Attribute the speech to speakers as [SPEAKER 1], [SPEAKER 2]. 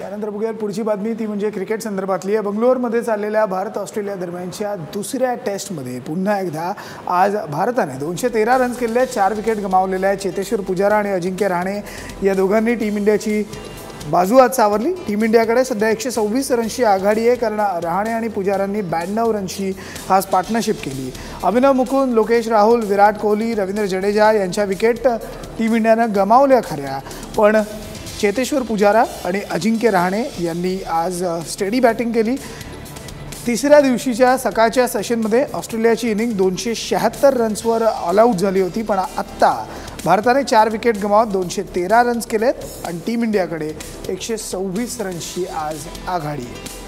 [SPEAKER 1] त्यानंतर बघूया पुढची बातमी, ती म्हणजे क्रिकेट संदर्भातली आहे। बंगलोरमध्ये चाललेल्या भारत ऑस्ट्रेलिया दरम्यानच्या दुसऱ्या टेस्टमध्ये पुन्हा एकदा आज भारताने 213 रन्स केले, 4 विकेट गमावलेल्या आहेत। चेतेश्वर पुजारा आणि अजिंक्य रहाणे या दोघांनी टीम इंडियाची बाजू आज सावरली। टीम इंडियाकडे सध्या 126 रन्सची आघाडी आहे, कारण रहाणे आणि पुजारांनी 92 रन्सची आज पार्टनरशिप केली। अभिनव मुकुंद, लोकेश राहुल, विराट कोहली, रवींद्र जडेजा यांच्या विकेट टीम इंडियानं गमावल्या खऱ्या, पण चेतेश्वर पुजारा आणि अजिंक्य रहाणे यांनी आज स्टेडी बॅटिंग केली। तिसऱ्या दिवशीच्या सकाळच्या सेशनमध्ये ऑस्ट्रेलियाची इनिंग 276 रन्सवर ऑल आऊट झाली होती, पण आत्ता भारताने 4 विकेट गमावत 213 रन्स केलेत आणि टीम इंडियाकडे 126 रन्सची आज आघाडी आहे।